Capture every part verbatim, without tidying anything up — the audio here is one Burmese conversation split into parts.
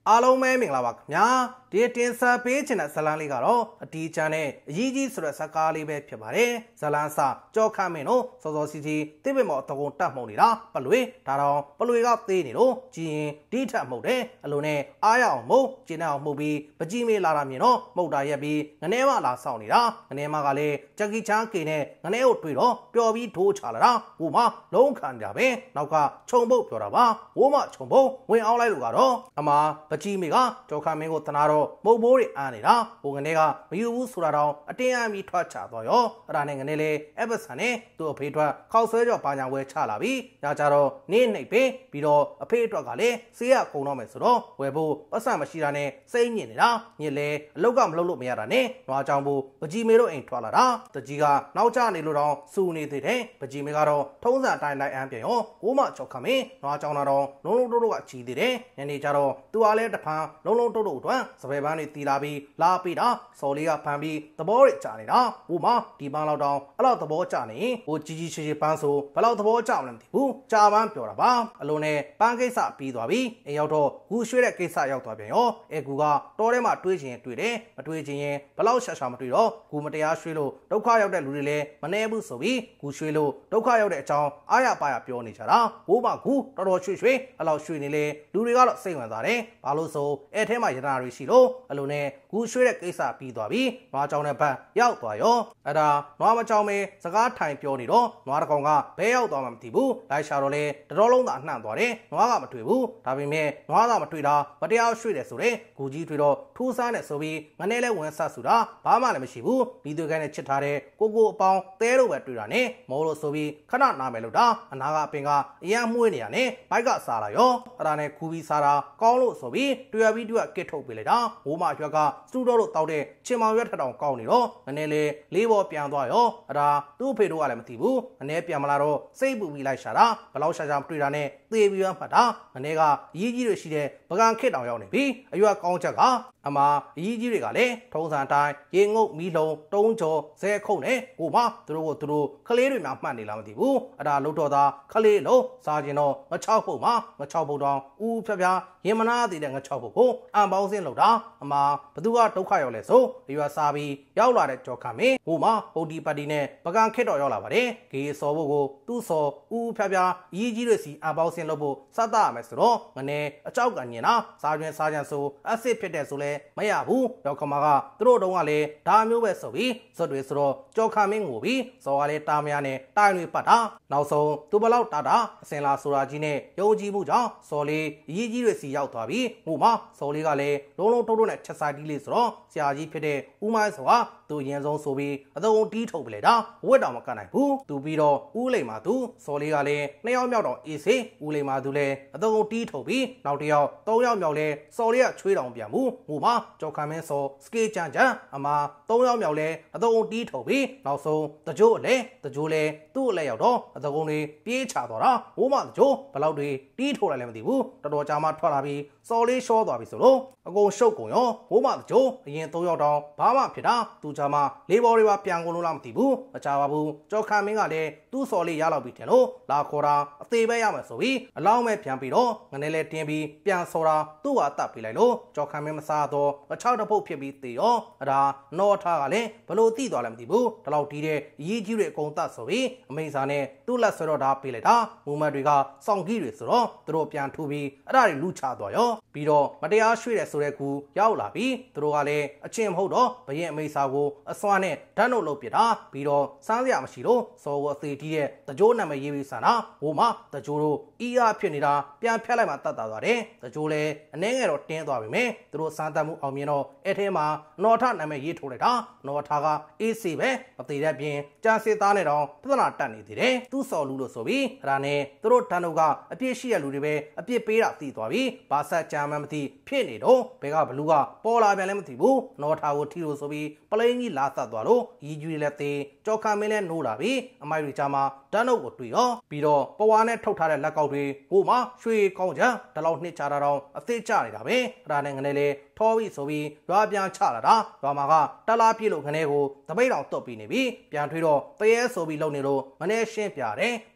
အားလုံးပဲမင်္ဂလာပါခင်ဗျာဒီတင်ဆက်ပေးချင်တဲ့ဇလန်းလေးကတော့အတီးချမ်းနဲ့အကြီးကြီးဆိုတဲ့ဇာတ်ကားလေးပဲဖြစ်ပါတယ်ဇလန်းစာကြောခန့်မင်းတို့စောစောစီစီတိပိမော်တကုံတတ်မှုန်နေတာပလွေဒါတော့ပလွေကသေးနေလို့ကြည်ရင်ဒီထက်မှုတ်တယ်အလိုနဲ့အားရအောင်မှုတ်ကျင်းအောင်မှုတ်ပြီးပကြီးမေးလာတာမြင်တော့မှုတ်တာရက်ပြီးငနေမလာဆောင်နေတာငနေမကလည်းဂျက်ကီချန်ကေနဲ့ငနေကိုတွေ့တော့ပျော်ပြီးထိုးချလာတာဟိုမှာလုံးခံကြပဲနောက်ကခြုံပုတ်ပြောတာပါဝိုးမခြုံပုတ်ဝင်အောင်လိုက်လို့ကတော့အမပကြီးမေကကြောခန့်မင်းကိုတနာတော့မုတ်ဘိုးတွေအားနေတာဟိုငနေကမယူဘူးဆိုတာတော့အတင်းအမိထွက်ချသွားရောအဲ့ဒါနဲ့ငနေလေအဘဆန်နဲ့သူ့အဖေထွက်ခောက်ဆွဲကြောပါညာဝဲချလာပြီးညကြတော့နေနှိပ်ပေးပြီးတော့အဖေအတွက်ကလည်းဆေးရကုန်တော့မယ်ဆိုတော့ဝယ်ဖို့ပတ်စံမရှိတာနဲ့စိတ်ညစ်နေတာညစ်လေအလုတ်ကမလုပ်လို့မရတာနဲ့နွားကြောင်ဖို့ပကြီးမေတို့အိမ်ထွက်လာတာတကြီးကနောက်ကျနေလို့တော့စူနေသေးတယ်ပကြီးမေကတော့ထုံးစံအတိုင်းလိုက်အမ်းပြန်ရောကိုမချောက်ခမင်းနွားကြောင်တော့လုံးလုံးတိုးတိုးကချီသေးတယ်ညနေကျတော့သူအားလဲတဖန်လုံးလုံးတိုးတိုးအတွက်စပယ်ပန်းတွေတီလာပြီးလာပြီးတာစော်လေးကဖမ်းပြီးသဘောတွေကြာနေတာဟိုမှာဒီပန်းလောက်တောင်အဲ့လောက်သဘောကျနေဟိုကြီးကြီးချေချေပန်းဆိုဘယ်လောက်သဘောကျမလဲမသိဘူးကြာပန်းပြောတာပါအလုံးနဲ့ပန်းကိစ္စပြီးသွားပြီအိမ်ရောက်တော့ဂူရွှေတဲ့ကိစ္စရောက်သွားပြန်ရောအဲဂူကတောထဲမှာတွေးချင်တွေ့တယ်မတွေးချင်ရင်ဘယ်လောက်ရှာရှာမတွေ့တော့ဂူမတရားရွှေလို့ဒုက္ခရောက်တဲ့လူတွေလည်းမနှဲဘူးဆိုပြီးဂူရွှေလို့ဒုက္ခရောက်တဲ့အကြောင်းအားရပါရပြောနေကြတာဟိုမှာဂူတော်တော်ရွှေရွှေအဲ့လောက်ရွှေနေလေလူတွေကတော့စိတ်ဝင်စားတယ်ဘာလို့ဆိုအဲထဲမှာရတနာတွေရှိလို့အလုံးနဲ့ဂူရွှေတဲ့ကိစ္စပြီးသွားပြီနွားကြောင်တဲ့ဘက်ရောက်သွားရောအဲ့ဒါနွားမကြောင်မဲစကားထိုင်ပြောနေတော့နွားတကောင်ကဘဲရောက်သွားမှမသိဘူးလိုက်ရှာတော့လေတတော်လုံးသာအနှံ့သွားတယ်နွားကမတွေ့ဘူးဒါပေမဲ့နွားသာမတွေ့တာမတရားရွှေ့တယ်ဆိုတဲ့ဂူကြီးတွေ့တော့ထူးဆန်းတယ်ဆိုပြီးငနေလဲဝင်ဆက်ဆူတာဘာမှလည်းမရှိဘူးပြီးသွေးခိုင်းနဲ့ချစ်ထားတဲ့ကိုကိုအပေါင်းတဲလို့ပဲတွေ့တာနဲ့မောလို့ဆိုပြီးခဏနာမယ်လို့တာအနာကအပင်ကအရန်မှုေးနေရနဲ့ဘိုက်ကစားလာရောအဲ့ဒါနဲ့ခူပြီးစားတာကောင်းလို့ဆိုပြီးတွေ့ရပြီးတွေ့ရကစ်ထုတ်ပေးလိုက်တာဘိုးမရွက်ကစတူတော့လို့တောက်တဲ့ချင်မောင်ရွက်ထထောင်ကောင်းနေတော့ငနေလေလေးပေါ်ပြန်သွားရောအဲ့ဒါသူ့အဖေတို့ကလည်းမသိဘူးငနေပြန်မလာတော့စိတ်ပူပြီးလိုက်ရှာတာဘလောက်ရှာရှာမတွေ့တာနဲ့သေပြီးမှတ်တာငနေကရေးကြီးတွေရှိတဲ့ပကံခစ်တောင်ရောက်နေပြီအရွက်ကောင်းချက်ကအမအကြီးကြီးတွေကလည်းထုံးစံတိုင်းရေငုတ်မီးလုံးတုံးကျော်ဇဲခုံနဲ့ဟိုမှာသူတို့ကသူတို့ခလေးတွေများမှတ်နေလားမသိဘူးအဲ့ဒါလို့တော့သာခလေးလုံးစားကျင်တော့ငချောက်ဖို့မှာငချောက်ဖို့တောင်ဦးဖြားဖြားရင်မနာသေးတဲ့ငချောက်ဖို့ကိုအံပေါင်းစင်းလောက်တာအမဘသူကဒုက္ခရောက်လဲဆိုအရွက်စားပြီးရောက်လာတဲ့ကြော်ခမင်းဟိုမှာပုတ်တီပတ်တီနဲ့ပကံခစ်တော်ရောက်လာပါတယ်ဂေစော်ဖို့ကိုသူ့စော်ဦးဖြားဖြားအကြီးကြီးတွေစီအံပေါင်းစင်းလုပ်ဖို့စသရမယ်ဆိုတော့ငနေအကြောက်ကညင်တာစားကျွင်းစားကြံဆိုအစ်စ်ဖြစ်တဲ့ဆိုလဲမရဘူးရောက်ခမကသူတို့တုံးကလည်းဒါမျိုးပဲဆိုပြီးဇွတ်တွေဆိုတော့ကြော်ခမင်းငိုပြီးစော်ကလည်းတာမယာနဲ့တိုင်တွေပတ်တာနောက်ဆုံးသူဘလောက်တာတာအစင်လာဆိုတာကြီးနဲ့ယုံကြည်မှုကြောင့်စော်လေးအကြီးကြီးတွေစီရောက်သွားပြီးဟိုမှာစော်လေးကလည်းလုံးလုံးတုံးတုံးနဲ့ချက်စားတီးလေးဆိုတော့ဆရာကြီးဖြစ်တဲ့ဦးမိုင်းစောကသူအရင်ဆုံးဆိုပြီးအသုံးတီးထုတ်ပလေတာဝက်တောင်မကနိုင်ဘူးသူပြီးတော့ဦးလိမ်မာသူစော်လေးကလည်းနှစ်ယောက်မြောက်တော့အေးစေးဦးလိမ်မာသူလည်းအသုံးတီးထုတ်ပြီးနောက်တစ်ယောက်သုံးယောက်မြောက်လဲစော်လေးကချွေးတောင်ပြန်မှုဟိုမှာကြော်ခမင်းစော်စကေးကြမ်းကြမ်းအမသုံးယောက်မြောက်လဲအသုံးတီးထုတ်ပြီးနောက်ဆုံးတကြိုးအလဲတကြိုးလဲသူ့အလဲရောက်တော့အသုံးတွေပြေးချသွားတာဟိုမှာတကြိုးဘလောက်တွေတီးထုတ်လိုက်လည်းမသိဘူးတော်တော်ကြာမှထွက်လာပြီးစော်လေးရှောသွားပြီဆိုလို့အကုန်ရှုပ်ကုန်ရောဟိုမှာတကြိုးအရင်သုံးယောက်တောင်ဘာမှဖြစ်တာသူချာမှလေးဘော်တွေပါပြန်ကုန်လို့လားမသိဘူးမချပါဘူးကြော်ခမင်းကလည်းသူ့စော်လေးရလောက်ပြီထင်လို့လာခေါ်တာအသေးပဲရမယ်ဆိုပြီးအလောင်းပဲပြန်ပြီးတော့ငနေလဲတင်းပြီးပြန်စော်တာသူ့ဟာတတ်ပေးလိုက်လို့ကြော်ခမင်းမစားတော့အချောက်တစ်ပုတ်ဖြစ်ပြီးသေရောအဒါနောထားကလည်းဘလို့တိသွားလည်းမသိဘူးဒီလောက်တီးတဲ့အရေးကြီးတွေအကုန်တတ်ဆိုပြီးအမိန်စာနဲ့သူ့လက်ဆွဲတော့တာပေးလိုက်တာမူမတ်တွေကစောင့်ကြီးတွေဆိုတော့သူတို့ပြန်ထူပြီးအဲ့ဒါတွေလူချသွားရောပြီးတော့မတရားရွှေ့တယ်ဆိုတဲ့ကူရောက်လာပြီးသူတို့ကလည်းအချင်းမဟုတ်တော့ဘရင်အမိန်စာကိုအစွမ်းနဲ့ဓာတ်နှုတ်လုပ်ပြတာပြီးတော့စမ်းစရာမရှိလို့စော်ကိုအသေးတီးတဲ့တကြိုးနာမည်ရေးပြီးဆန္ဒဟိုမှာတကြိုးတို့အီးအားဖြစ်နေတာပြန်ဖြတ်လိုက်မှတတ်တာသွားတယ်တကြိုးလည်းအနှဲငယ်တော့တင်းသွားပြီမယ်သူတို့စမ်းသပ်မှုအောင်မြင်တော့အဲ့ထဲမှာနော်ထနာမည်ရေးထိုးလိုက်တာနော်ထကအေးစီပဲမသေးတဲ့ပြင်ကြာစစ်သားနဲ့တော့ပြဿနာတက်နေသေးတယ်သူ့စော်လူလို့ဆိုပြီးအဲ့ဒါနဲ့သူတို့တန်းတို့ကအပြစ်ရှိတဲ့လူတွေပဲအပြစ်ပေးတာသိသွားပြီဘာဆက်ကြမ်းမှမသိဖြစ်နေတော့ဘယ်ကဘလူးကပေါ်လာပြန်လည်းမသိဘူးနော်ထကိုထီလို့ဆိုပြီးပလိန်ကြီးလာဆက်သွားလို့ရီကျွေးလည်းသေးကြော်ခမင်းလည်းနိုးလာပြီအမိုက်တွေကြားမှာတန်းတို့ကိုတွေ့ရောပြီးတော့ပဝါနဲ့ထုတ်ထားတဲ့လက်ကောက်တွေဟိုမှာရွှေကောင်းချမ်းဒီလောက်နှစ်ချတာတော့အသေးကျနေတာပဲအဲ့ဒါနဲ့ငနေလေထောပြီးဆိုပြီးရွာပြန်ချလာတာရွာမှာကတလားပြေလို့ခနေကိုတပိတ်တော်တုတ်ပြီးနေပြီပြန်ထွေးတော့တရဲဆိုပြီးလုံနေလို့မနေရှင်းပြတယ်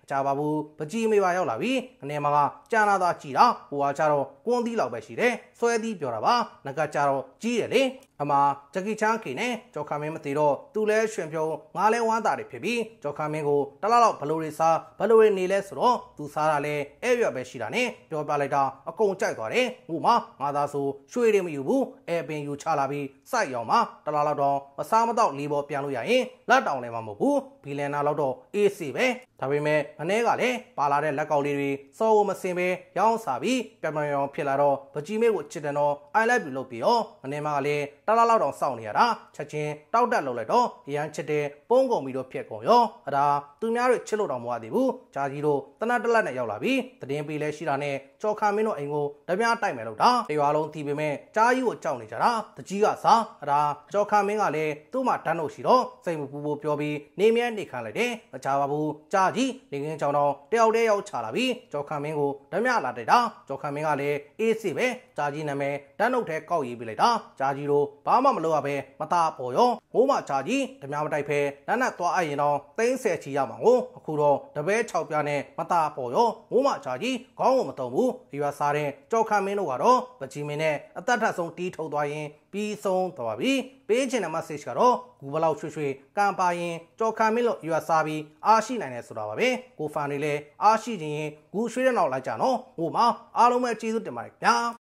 ကြာပါဘူးပကြီးမေပါရောက်လာပြီအနေမှာကကြာနာသာကြည်တာဟိုဟာကြတော့ကွန်းသီးလောက်ပဲရှိတယ်ဆွဲသီးပြောတာပါငကကြတော့ကြီးတယ်လေအမှာဂျက်ကီချန်ခေနဲ့ကြော်ခါမင်းမသိတော့သူလဲရွှင်ပြုံးငါလဲဝမ်းတာတွေဖြစ်ပြီးကြော်ခါမင်းကိုတလားလောက်ဘလိုတွေစားဘလိုတွေနေလဲဆိုတော့သူစားတာလဲအဲ့ရွက်ပဲရှိတာနဲ့ပြောပြလိုက်တာအကုန်ကြိုက်သွားတယ်ဟိုမှာငါသာဆိုရွှေတွေမယူဘူးအဲပင်ယူချလာပြီးစိုက်ရောင်မှာတလားလောက်တော့မစားမတော့လေးပေါ်ပြန်လို့ရရင်လက်တောင်လည်းမမဟုတ်ဘူးဘီလန်နာလောက်တော့အေးစီပဲဒါပေမဲ့မနေ့ကလည်းပါလာတဲ့လက်ကောက်လေးတွေစောဝမစင်ပဲရောင်းစားပြီးပြန်ပြန်ရောင်ဖြစ်လာတော့ပကြီးမေကိုချစ်တယ်တော့ I love you လုပ်ပြီးတော့မနေ့မှကလည်းတလားလောက်တော့စောင့်နေရတာချက်ချင်းတောက်တက်လုပ်လိုက်တော့ရန်ချစ်တယ်ပုံးကုန်ပြီးတော့ဖြစ်ကုန်ရောအဒါသူများတွေချစ်လို့တော့မဟုတ်သေးဘူးဂျာကြီးတို့တနတ်တလက်နဲ့ရောက်လာပြီးတည်င်းပေးလဲရှိတာနဲ့ကြော်ခါမင်းတို့အိမ်ကိုဓမြတိုက်မယ်လို့တာတရွာလုံးတီးပေမဲ့ကြားကြီးကိုကြောက်နေကြတာတကြီးကစားအဒါကြော်ခါမင်းကလည်းသူ့မှာတန်းလို့ရှိတော့စိတ်မပူပူပြောပြီးနေမြဲနေခံလိုက်တယ်မချပါဘူးကြားကြီးနေငင်းကြောင်တော့တယောက်တည်းရောက်ချလာပြီးကြော်ခါမင်းကိုဓမြလာတဲ့တာကြော်ခါမင်းကလည်းအေးစစ်ပဲကြားကြီးနာမည်တန်းနှုတ်ထဲကောက်ရေးပေးလိုက်တာကြားကြီးတို့ဘာမှမလုပ်ရပဲမသားပေါ်ရောမိုးမကြားကြီးဓမြမတိုက်ဖဲနတ်နတ်သွားအရင်တော့သိန်းဆယ်ချီရမှာကိုအခုတော့တပည့်၆ပြားနဲ့မသားပေါ်ရောမိုးမကြားကြီးခေါင်းကိုမတုံဘူးဒီရွာစားတဲ့ကြော်ခါမင်းတို့ကတော့ပကြီးမင်းနဲ့အသက်ထက်ဆုံးတီးထုတ်သွားရင်ပြီးဆုံးသွားပြီပေးချင်တဲ့ message ကတော့ဂူဘလောက်ရွှေရွှေကံပါရင်ကြော်ခါမင်းလို့ရွာစားပြီးအားရှိနိုင်တယ်ဆိုတာပါပဲကိုဖန်နေလဲအားရှိခြင်းရင်ဂူရွှေတဲ့နောက်လိုက်ကြနော်ဟိုမှာအားလုံးပဲကျေးဇူးတင်ပါတယ်ဗျာ